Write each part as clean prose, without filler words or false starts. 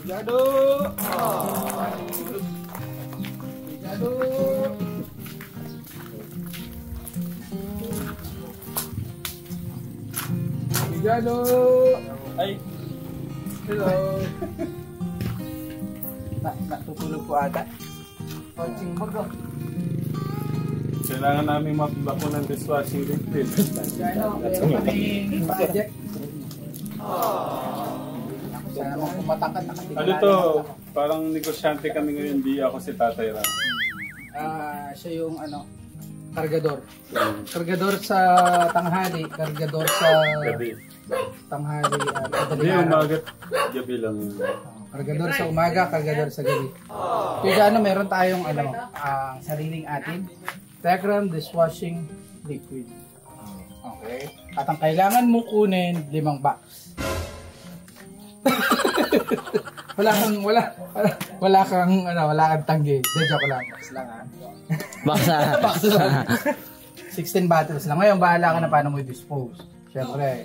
Ligado! Ligado! Ligado! Ay! Hello! Natutulog po ata. Punching bago. Kailangan namin mapibako ng dishwashing liquid. Ano, meron kaming project. Sana mo kumatangkat nakatingin. Ano to? Parang negosyante kami ngayon, di ako si Tatay Ram. Siya yung ano, kargador. Kargador sa tanghali, kargador sa Gabi. tanghali, Hindi, umaga't gabi lang yun. kargador sa umaga, kargador sa gabi. Kaya ano, meron tayong ano, sariling atin. Tecram dishwashing liquid. Okay. At ang kailangan mo kunin, 5 box. wala kang tanggi. De, joke lang. Box lang ha. Box lang. 16 bottles lang. Ngayon, bahala ka na paano mo i-dispose. Siyempre,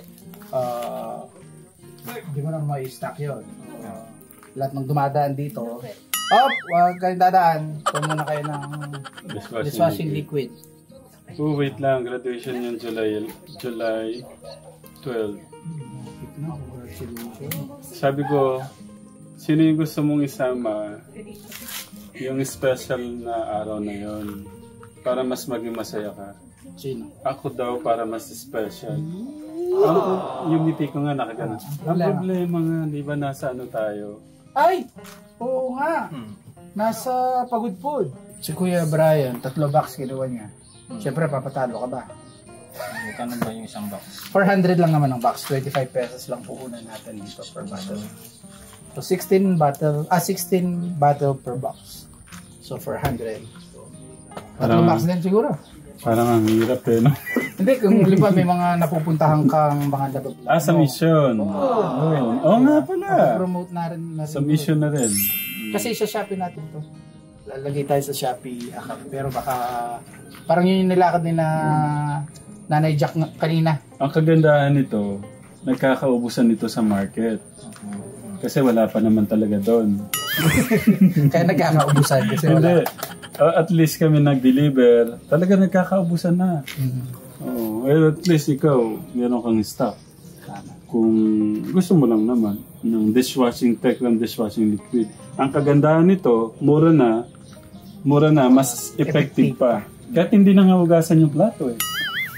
hindi mo na ma-stock yun. Lahat ng dumadaan dito, huwag kayong dadaan. Kung muna kayo ng dishwashing liquid. Oh, wait lang. Graduation yung July 12. Sabi ko, sino yung gusto mong isama yung special na araw na yon para mas maging masaya ka? Sino? Ako daw para mas special. Yung ngiti ko nga nakagana. Ang problema nga, di ba nasa ano tayo? Ay! Oo nga! Nasa Pagudpud. Si Kuya Brian, 3 box kinuha niya. Siyempre, papatalo ka ba? Magkano ba yung isang box? 400 lang naman ang box. 25 pesos lang puunan natin dito per bottle. So, 16 bottle per box. So, 400. 3 box din siguro. Parang ang hirap eh, no? Hindi, kung liba may mga napupuntahan kang mga labag. Sa mission. Oo nga pala. Promote na rin. Sa mission na rin. Kasi sa Shopee natin to. Lalagay tayo sa Shopee account. Pero baka, parang yun yung nilakad ni na Nanay Jack kanina. Ang kagandahan nito, nagkakaubusan nito sa market. Kasi wala pa naman talaga doon. Kaya nagkakaubusan kasi wala. At least kami nag-deliver, talaga nagkakaubusan na. At least ikaw, meron kang stock. Kung gusto mo lang naman ng Tecram dishwashing liquid. Ang kagandahan nito, mura na, mas effective pa. Kahit hindi na nga hugasan yung plato eh.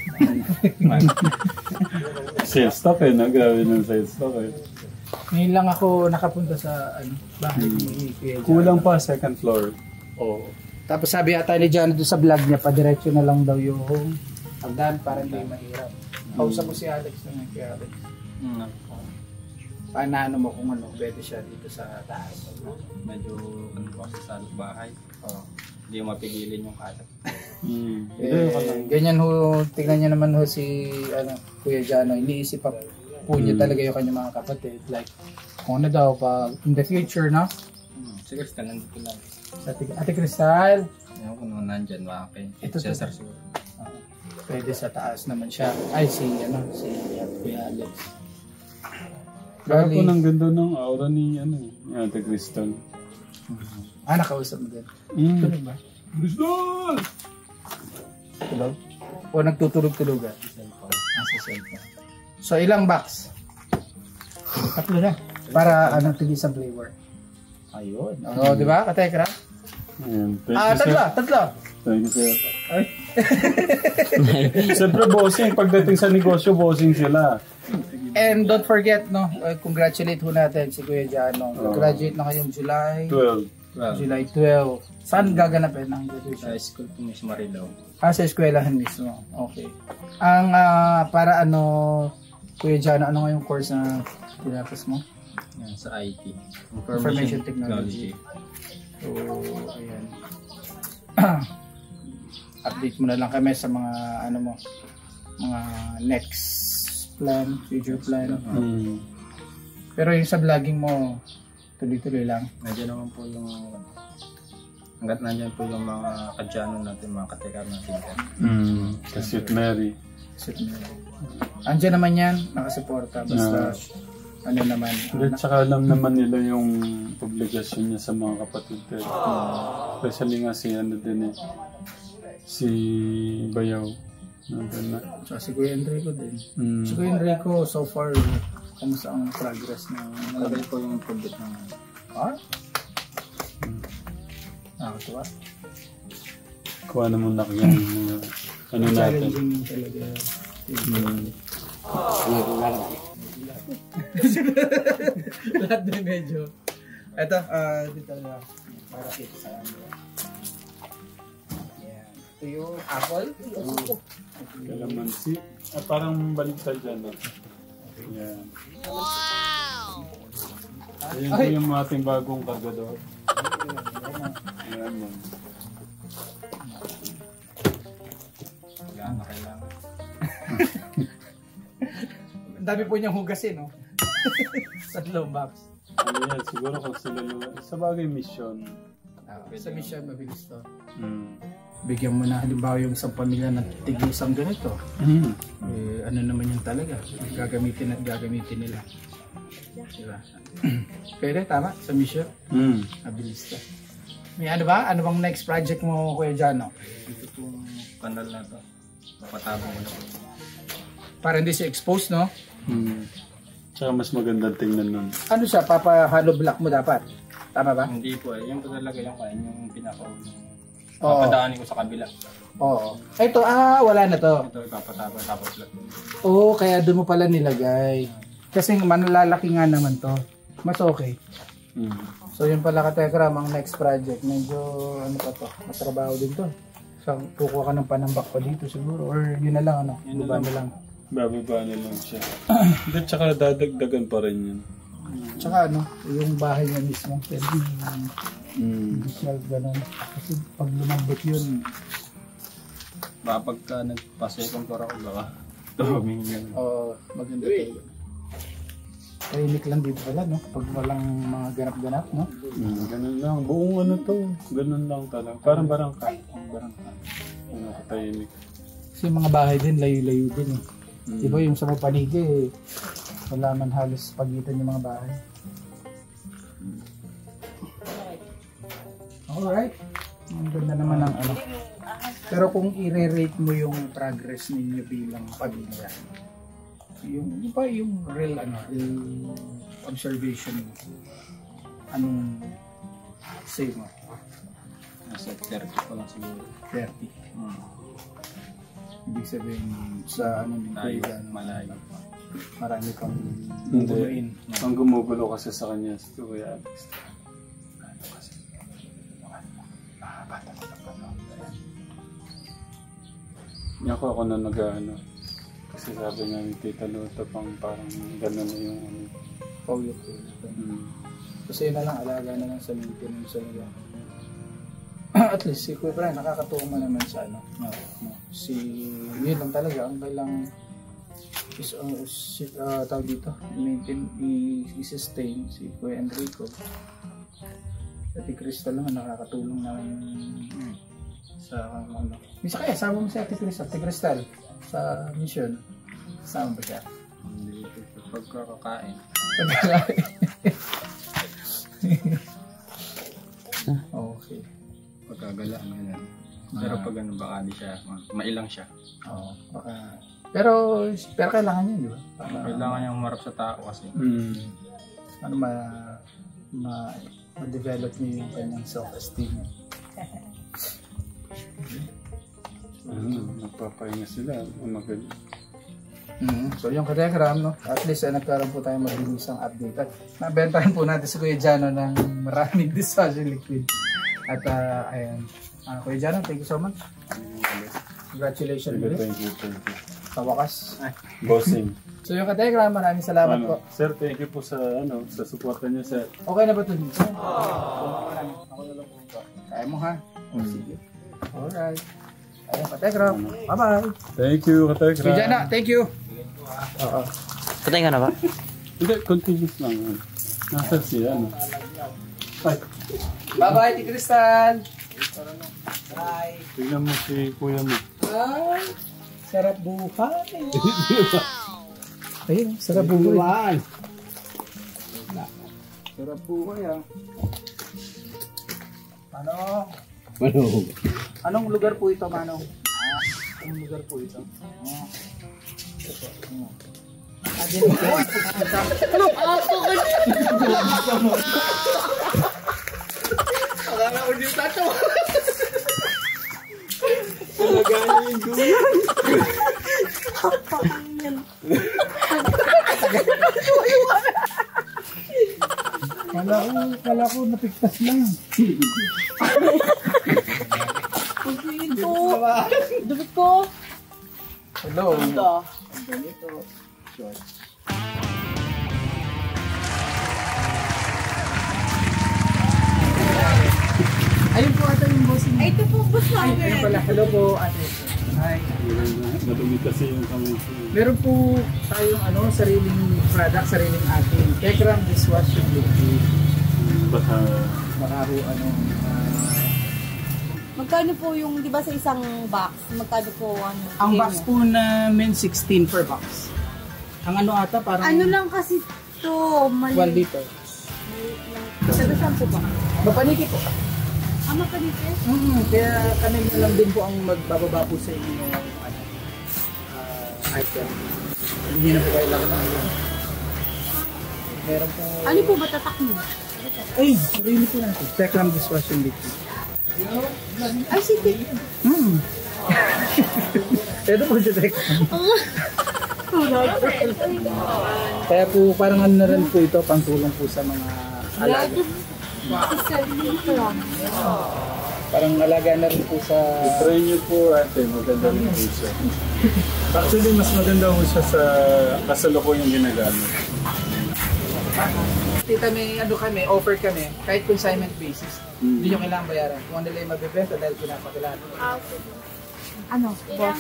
Sales stock eh, grabe ng sales stock eh. Ngayon lang ako nakapunta sa bahay ni Kuya John. Kulang pa, second floor. Oo. Tapos sabi ata ni John doon sa vlog niya, padiretso na lang daw yung hagdan para hindi mahirap. Kausap ko si Alex na kay Alex. Paano mo kung pwede siya dito sa taas. Medyo po sa bahay. Hindi mapigilin yung kalat. Ganyan ho, tingnan niya naman ho si Kuya Jano, iniisip pa po niya talaga yung kanyang mga kapatid. Like, kung ano daw, pag in the future, no? Si Crystal nandito lang. Sa Ate Crystal. Ayaw ko naman nandyan, okay. Ito Cesar siguro. Pwede sa taas naman siya. Ay, si Kuya Alex. Kaya ko ng ganda ng aura ni Ate Crystal. Nakausap mo din. Tulog ba? Crystal! Tulog? O nagtutulog-tulogan? Sa cellphone. So, ilang box? 3 na. Para tigis ang flavor. Ayun. Di ba? Katekra? Tatlo. Thank you, sir. Ay. Siyempre, bossing. Pagdating sa negosyo, bossing sila. And don't forget, congratulate ho natin si Kuya Jano. Graduate na kayong July 12. Saan gaganapin ang graduation? Sa school po mismo Marilaw. Sa eskwelahan mismo. Okay. Ang para Kuya Jano, ano nga yung course na tinapos mo? Yan, sa IT. Information Technology. So, ayan. Update mo na lang kami sa mga mga next plan, future plan. Pero yung sa vlogging mo, tuloy-tuloy lang. Nandiyan naman po yung hanggat nandiyan po yung mga kadyano natin, mga katekar natin. Kasi Mary. Andiyan naman yan, nakasuporta. Basta ano naman. At saka alam naman nila yung obligasyon niya sa mga kapatid. Especially nga si ano din eh. Si Bayaw. Nandun na. So, si Kuya Enrico din. Si Kuya Enrico, so far, kamusta ang progress ng... Malagay po yung project ng... Nakakatuwa. Kuha naman na kaya yung ano natin. Challenging talaga. Lahat din medyo. Ito, dito na. Para kita sa ano. Yan. Ito yung apple. Kalamansi. Parang baliktad dyan. Yan. Wow! Ayan po yung ating bagong kargador. Ayan yan. Yan na kailangan. Ang dami po niyang hugasin, no? Sa low box. Ano yan, siguro kung sila sa bagay mission. Sa mission, mabilis to. Mm. Bigyan mo na halimbawa yung isang pamilya na tig-isang ganito. Mm. Ano naman yung talaga. Gagamitin at gagamitin nila. Diba? Pero tama, sa mission. Mm. Mabilis to. May ano ba? Ano bang next project mo, Kuya Jano? Ito pong kanal na to. Papatabong ko na po. Para hindi siya exposed, no? Mm. Tsaka mas magandang tingnan nun. Ano siya? Papa-hollow block mo dapat. Tama ba? Hindi po eh. Yung talaga yung kain, yung pinaka Oo. papadaanin ko sa kabila. Oo. Ito, wala na to. Ito ipapatabang tapos lang. Oo, kaya doon mo pala nilagay. Kasi malalaki nga naman to. Mas okay. Mm. So yun pala Katekram, ang next project. Medyo ano pa to, matrabaho din to. So kukuha ka ng panambak pa dito siguro. Or yun na lang ano, Yun na baba lang. na lang. Bababa na lang siya. Hindi, tsaka dadagdagan pa rin yun. Tsaka ano, yung bahay niya mismo. Pwede Mm. additional ganun. Kasi pag lumambot yun, Baka pagka nagpa-second floor ako baka tumaming yun. maganda to. Tahimik lang dito pala, no? Pag walang mga ganap-ganap, no? Mm, ganun lang. Buong ano to. Ganun lang talaga. Parang barangka. Barangka. Ano, katahimik. Kasi yung mga bahay din, layo-layo din eh. Mm. Diba yung sa may paligid, wala man halos pagitan yung mga bahay. Alright. Ang ganda naman ng ano. Pero kung i-rate mo yung progress ninyo bilang pamilya, yung iba yung real ano, real observation mo, anong say mo? Nasa 30 pa lang siguro. 30. Ibig sabihin sa ano ni Tayo, Kuya, malayo. marami kang Hindi. bubuin. Ang gumugulo kasi sa kanya si Kuya Alex. Ako na nag-ano. Kasi sabi nga ni Tita Lota pang parang gano'n na yung ano. Paulit. Kasi yun na lang, alaga na lang sa maintenance nila. At least si Kuya Brian, nakakatuwa naman sa ano. Si, yun lang talaga, ang kailang tawag dito, maintain, i-sustain si Kuya Enrico. Ate Crystal naman, nakakatulong naman sa ano. Misa kaya, sama mo si Ate Crystal sa mission. Sama ba siya? Hindi ito pagkakakain. Okay. Pagkagalaan ganun. Pero pag ano baka di siya, mailang siya. Oo, baka. Pero kailangan niya, di ba? Kailangan niya humarap sa tao kasi. Ano ma-develop niya yung kanyang self-esteem. Nagpapahinga sila. Magaling. So yung Katekram, no? At least nagkaroon po tayo mabilisang update. At nabentahan po natin si Kuya Jano ng maraming dishwashing liquid. At ayan. Kuya Jano, thank you so much. Congratulations ulit. Thank you. Sa wakas. Bossing. So yung Katekram, maraming salamat po. Sir, thank you po sa sa suporta niyo, sir. Okay na ba ito dito? Ako na lang po. Kaya mo ha? Sige. Alright. Ayun, Katekram. Bye-bye. Thank you, Katekram. Kuya Jano, thank you. Oo. Patay ka na ba? Hindi, continuous lang. Nasa siya, ano. Ay, Bye-bye, Ate Crystal. Bye. tignan mo si kuya mo. Ay, sarap buhay. Ayun, sarap buhay. Sarap po kaya. Manong. Anong lugar po ito, Manong? Anong lugar po ito? Ito po. Ano? Akala ko din tato. Kala ko napigtas lang. Ito. Dubit ko. Hello. Ito. Ganito. Short. Ayun po ata yung boss. Ay, ito po boss Ay, namin. ayun pala. Hello po ate. Hi. Madumi kasi yung kamay ko. Meron po tayong sariling product, sariling ating Tekram dishwashing liquid. Baka Baka po Magkano po yung, di ba sa isang box, magkano po ang bigay box niyo? po namin 16 per box. Ang ata parang Ano lang kasi to, 1 liter. Sabi saan po ba? Mapaniki po. Mapanipis? Kaya kami na lang din po ang magbababa po sa inyo ng item. Hindi nyo na po kailangan ng meron po. Ano po ba tatak mo? Ay, sarili po natin. Tekram dishwashing liquid. Ay, sige. Ito po si Tekram. Kaya po parang na rin po ito, pangtulong po sa mga alaga. Parang alaga na rin po sa... try niyo po ate, maganda rin po siya. Actually, mas maganda po siya sa kasalukuyang ginagamit. Tita, may kami, offer kami, kahit consignment basis. Hindi nyo kailangan bayaran. Kung ano nila yung mabibenta dahil pinapakilala. Ano? Boss?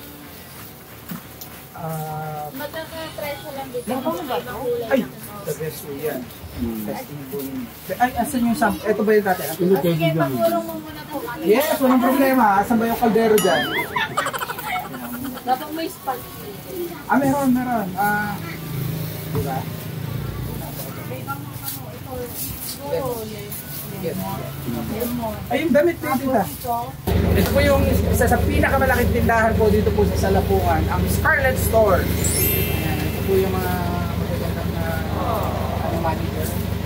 Magkaka-presyo lang dito. Ay, the best po yan. Testing po ninyo. Ay, asan yung sample? Ito ba yung tatay? Sige, pagulong mo muna po. Yes, walang problema. Asan ba yung kaldero dyan? Dapat may spike. Meron. Diba? Yes. Ay, yung damit po dito. Ito po yung isa sa pinakamalaking tindahan po dito po sa Salapungan, ang Scarlet Store. Ayan, ito po yung mga magagandang na manager.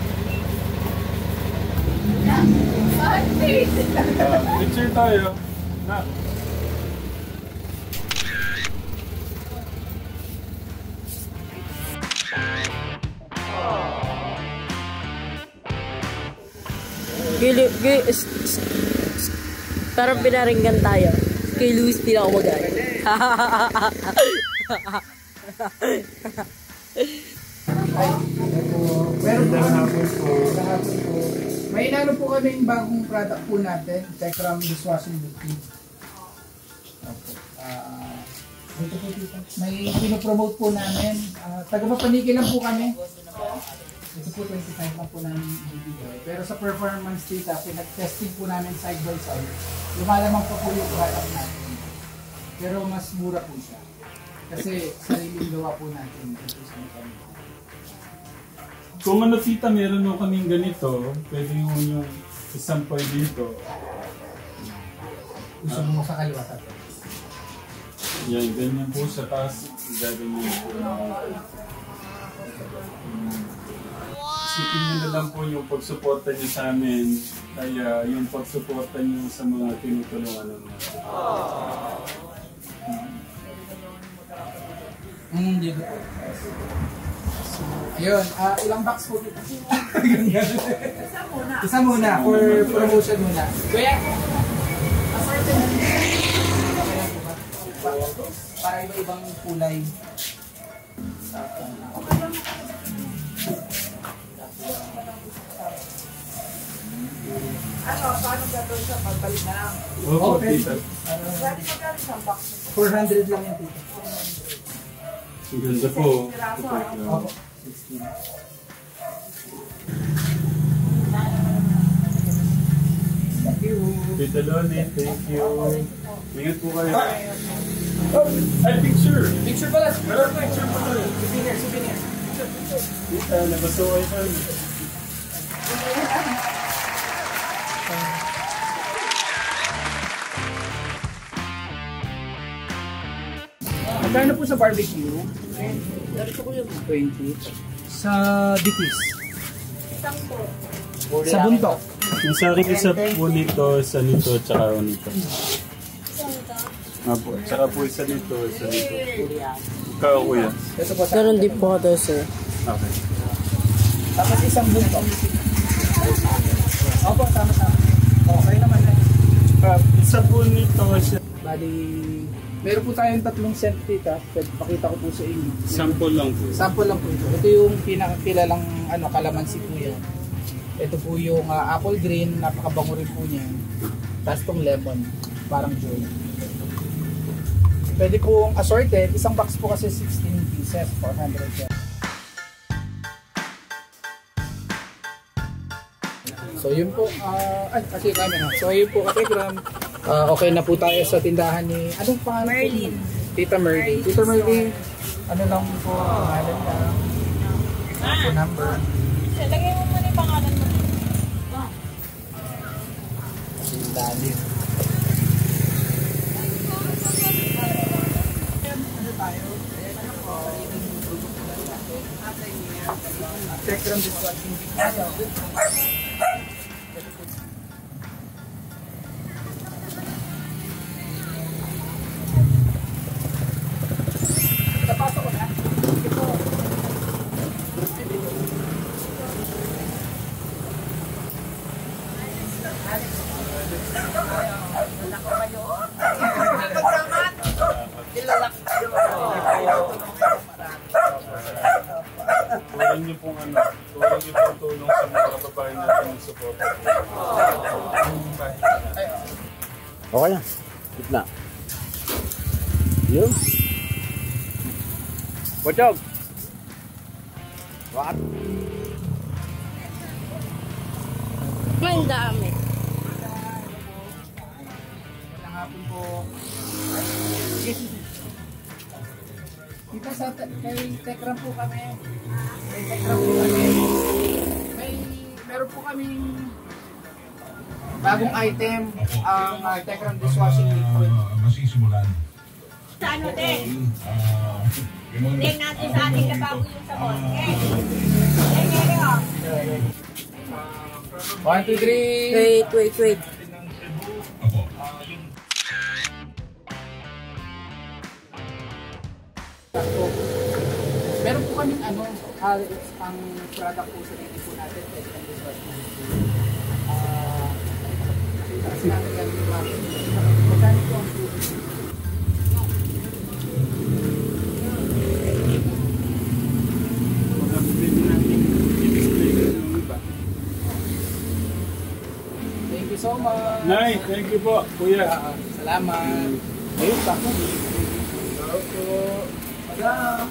Picture tayo. Na. Parang pinaringgan tayo. Kay Luis pinakamagay. Meron po kahapon po. May inano po kaming bagong product po natin, Tekram dishwashing liquid. Dito po dito. May pinopromote po namin. Taga-Mapaniki lang po kami. Ito po 25 lang po namin ibibigay. Pero sa performance data, pinag-testing po namin side by side. Lumalamang pa po yung product natin. Pero mas mura po siya. Kasi sariling gawa po natin. Kung ano tita, meron mo kaming ganito, pwede mo yung isampay dito. Gusto mo sa kaliwa tayo. Yan, ganyan po siya. Tapos, gaganyan po. Isipin nyo na lang po yung pagsuporta nyo sa amin. Kaya yung pagsuporta nyo sa mga tinutulungan namin. Hindi po. Ayun, ilang box po dito? Isa muna, for promotion muna. Kuya, assorted na nito. Para iba-ibang kulay. Paano gagawin sa pagbalik na lang? Oo, tita. 400 lang yan, tita. Ang ganda po. Opo. 16. Thank you. Tita Loni, thank you. Ingat po kayo. Ay, picture! Picture pala. Meron picture po tayo. Souvenir. Tita, nabasuhay ka. Magkano po sa barbecue? 20. Sa dipis? Sa buntok? Yung sa akin isa po nito, isa nito, tsaka nito. Nga po, tsaka po isa nito, isa nito. Ikaw, kuya. Ito po sa... Ganun din po ito, sir. Okay. Tapos isang buntok. Opo, tama-tama. Okay naman na. Isa po nito, siya. Bali, meron po tayong 3 set tita. Pwede pakita ko po sa inyo. Sample lang po. Sample lang po ito. Ito yung pinakakilalang kalamansi po yan. Ito po yung apple green, napakabango rin po niya. Tapos itong lemon, parang joy. Pwede pong assorted, isang box po kasi 16 pieces, 400 yan. So yun po, kasi kami na. So yun po, Kategram. Okay na po tayo sa tindahan ni, anong pangalan? Merlin. Tita Merlin. Tita Merlin, ano lang po, pangalan lang. Phone number. Lagay mo muna yung pangalan mo. Dali. Spectrum dishwashing. Napasok ko na. Tuloy niyo pong tulong sa mga kababayan natin ng support. Okay lang. Gitna. Yun. Botog! What? Ang dami. Magandang hapon po. Dito sa kay Tekram po kami. Kay Tekram po kami. Meron po kaming bagong item, ang Tekram dishwashing liquid. Masisimulan. Sa ano din? Tingnan natin sa ating kabago yung sabon. Okay. Okay. 1, 2, 3. Wait. Meron po kaming ang product po sa dito po natin, Tekram dishwashing liquid. Kasi namin yan yung magkano po ang tubig? Thank you so much. Nay, thank you po, kuya. Salamat. Ayun pa po. Hello po. Madam.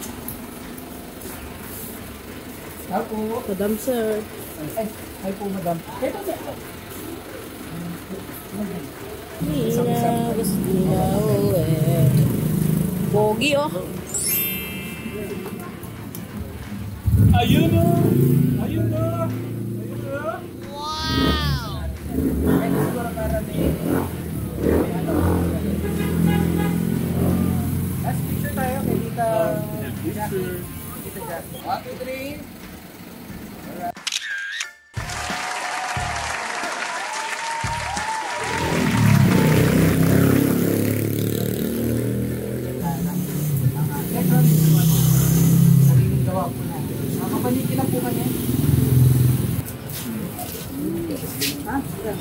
Hello po. Madam, sir. Ay, hi po madam. Ito niya. Hina, gusto niya, Pogi, oh. Ayun o! Ayun o! Ay, siguro para may ano. Last picture tayo kay Tita Jackie. Tita Jackie. 1, 2, 3. Sariling gawa po natin. Makapanikin lang po kanya. Ha?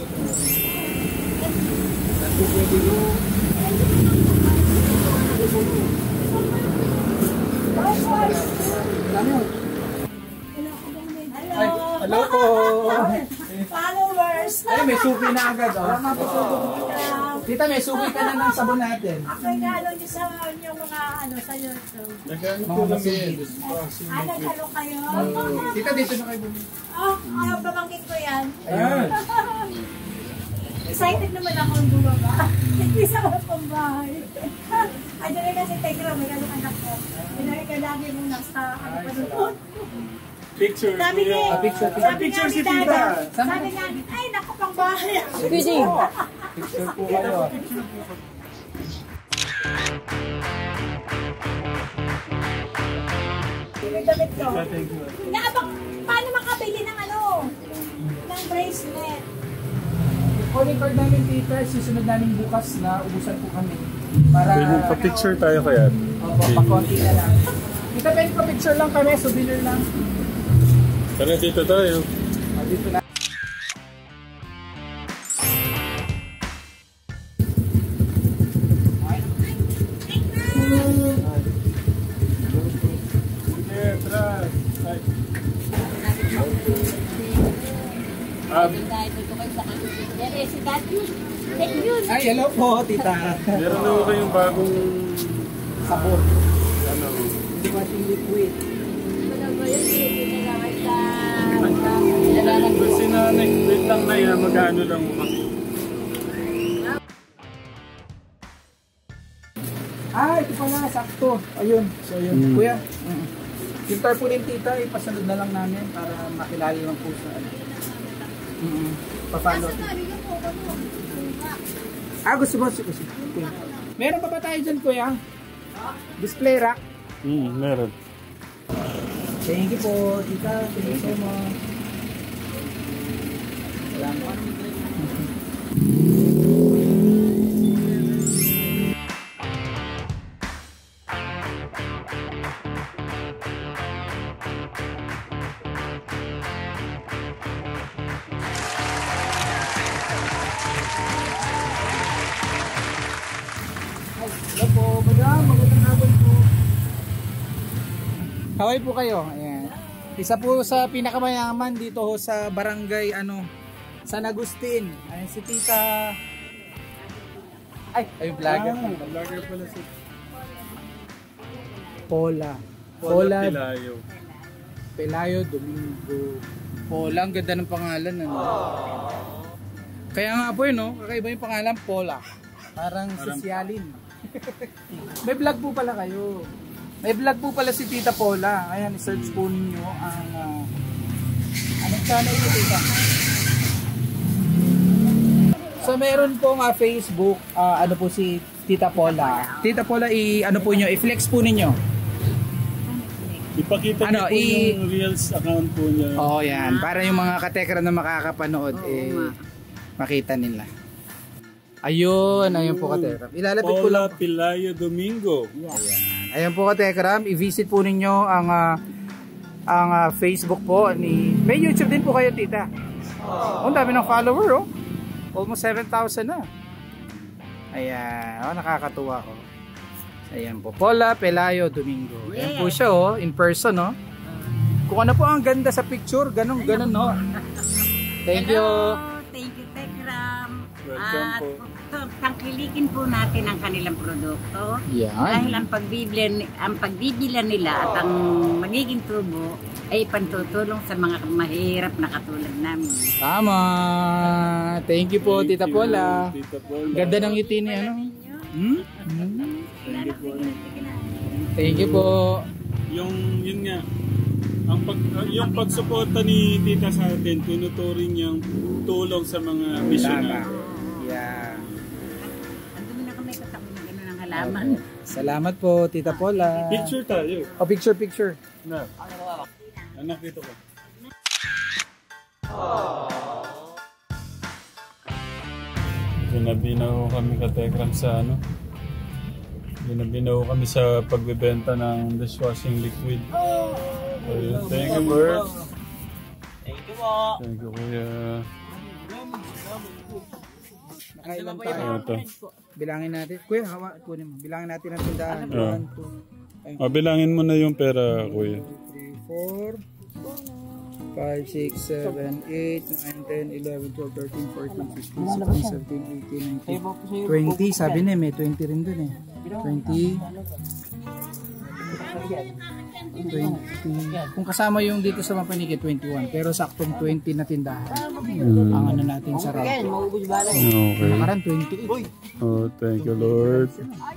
Ay, hello po. Followers! Ay, may suki na agad. Oh. Tita, may suki ka na ng sabon natin. Ako'y nalo niyo sa inyong mga sa YouTube. Nagano po Mga lang masin. Nagalo kayo? Tita, dito na kayo bumili. Oh, ayaw babanggit ko yan. Ayun. Excited naman ako ang bumaba. Hindi sa mga pambahay. Ay, dali kasi Tegra, may ganun anak ko. Pinari ka lagi mong nasa panunod. Picture. Sabi niya, Picture si Dada, Tita. sabi namin, ay, naku, pambahay. Pwede. Picture po kayo. Yung damit ko. Naabang, paano makabili ng ano? Ng bracelet. Calling card namin, Tita. Susunod namin bukas na ubusan po kami. Para... Pa-picture tayo kaya. Opo, pakonti na lang. Tita, pwede pa-picture lang kami. Souvenir lang. Tara, dito tayo. Dito na. Si Daddy. Thank you. Ay, hello po, Tita. Meron na kayong bagong Sabon. ano. Dishwashing liquid. Si nanay, wait lang na yan, magkano lang mo kami. Ito pala, sakto. Ayun. So, ayun. Kuya. Yung tarpaulin, Tita, ipasunod na lang namin para makilala lang po sa ano. Pa-follow. Gusto mo. Kuya. Meron pa ba tayo dyan, Kuya? Display rack. Meron. Thank you po, Tita. Thank you so much. Salamat. Hello po, madam. Magandang hapon po. Haway po kayo. Ayan. Isa po sa pinakamayaman dito ho sa barangay San Agustin. Ayan si Tita. Ay vlogger. Vlogger pala si Pola Pilayo. Pelayo Domingo. Pola, ang ganda ng pangalan Kaya nga po yun, kakaiba yung pangalan, Pola. Parang sosyalin. May vlog po pala kayo. May vlog po pala si Tita Pola. Ayan, i-search po ninyo ang anong channel niyo, Tita? So meron pong Facebook, ano po si Tita Pola. Tita Pola, po nyo, i-flex po ninyo. Ipakita niyo po yung Reels account po niya. Oo, yan. Para yung mga katekra na makakapanood, makita nila. Ayun po katekram. Ilalapit ko lang. Pola Pilayo Domingo. Ayan po katekram. I-visit po ninyo ang Facebook po. May YouTube din po kayo, Tita. Ang dami ng follower, Almost 7,000 na. Ayan. Nakakatuwa ko. Ayan po. Pola Pelayo Domingo. Ayan po siya, in person, Kung ano po ang ganda sa picture, ganun, Thank you. Thank you, Tegram. Welcome po. Tangkilikin po natin ang kanilang produkto. Yan. Dahil ang pagbibilan nila at ang magiging tubo ay pantutulong sa mga mahirap na katulad namin. Tama. Thank you po, Tita Pola. Tita Pola. Ganda ng ngiti ni Thank you po. Yun nga. Yung pagsuporta ni Tita sa atin, tinuturing niyang tulong sa mga missionary. Yeah. Andun na kami kasama na gano'n ang halaman. Salamat po, Tita Pola. Picture tayo. Picture. Na. Anak, dito ko. Binabinaw kami katekram sa Binabinaw kami sa pagbebenta ng dishwashing liquid. Ayun, thank you, Bert. Thank you po. Thank you, Kuya. Nakailan tayo? Ito. Bilangin natin. Kuya, kunin mo. Bilangin natin ang tindahan. 1, 2. Bilangin mo na yung pera, Kuya. 3, 4, 5, 6, 7, 8, 9, 10, 11, 12, 13, 14, 15, 16, 17, 18, 19, 20. Sabi na may 20 rin dun 20. 20. Kung kasama yung dito sa Mapaniki, 21. Pero saktong 20 na tindahan. Ang ano natin sa route. Okay. Nakaraan, 28. Oh, thank you, Lord.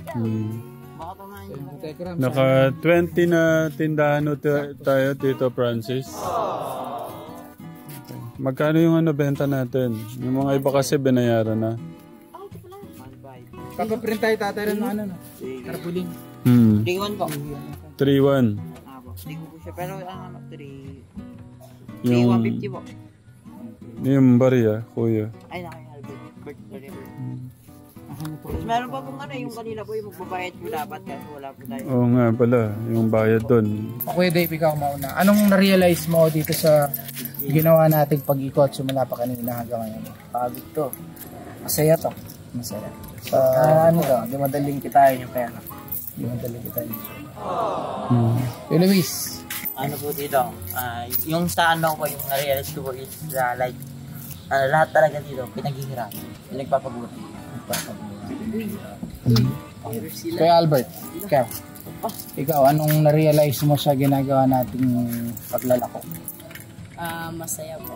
Tekram, Naka 20 na tindahan no tayo, Tito Francis. Okay. Magkano yung ano benta natin? Yung mga iba kasi binayaran na. papaprint tayo tatay ng ano, no? Tarpaulin. 3-1 po. 3-1. Hindi ko po siya. Pero ano, 3... Yung 150 po. yung bariya, kuya. Ay, Albert. Tapos meron pa pong ano, yung kanina po, yung magbabayad po dapat kasi wala po tayo. Oo nga pala, yung bayad doon. Okay, Dave, ikaw mauna. Anong na-realize mo dito sa ginawa nating pag-ikot simula pa kanina hanggang ngayon? Pagod to. Masaya to. Masaya. So, ano to, di madaling kitain yung pera. Hindi mo talaga tayo. Luis. Ano po dito, yung sa ano ko, yung na-realize ko po is like, lahat talaga dito, pinaghihirap. Pinagpapaguti. Kaya Albert, ikaw, anong na-realize mo sa ginagawa nating paglalako? Masaya po.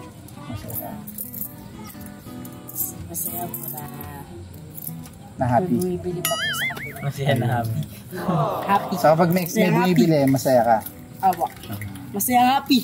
Masaya po Na happy. bumibili pa po sa kapila. Masaya na happy. Happy. So kapag may bumibili, masaya ka. Awa. Masaya happy.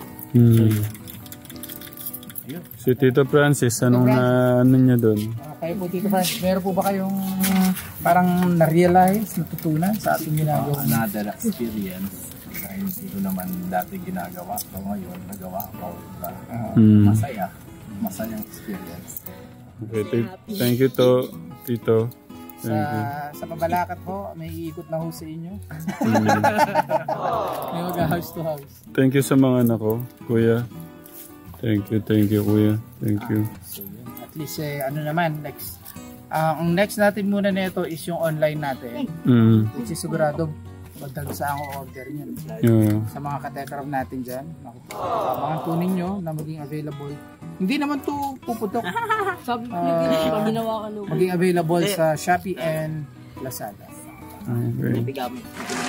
Si Tito Francis, anong ano niya doon? Kayo po, Tito Francis, meron po ba kayong parang na-realize, natutunan sa ating ginagawa? Another experience. Dahil hindi ko naman dati ginagawa. So ngayon, nagawa ko. Masaya. Masayang experience. Okay, thank you to Tito. Sa Pabalakat po, may iikot na ho sa inyo. May mag-house to house. Thank you sa mga anak ko, kuya. Thank you, kuya. Thank you. So yun, at least ano naman, next. Ang next natin muna nito is yung online natin. Which is sigurado magdagsa ang order niyan. Yeah. Sa mga katekram natin dyan, mga tunin nyo na maging available. Hindi naman to puputok. Sabi ko pag ginawa ka no. Maging available sa Shopee and Lazada. Okay. Bigamit.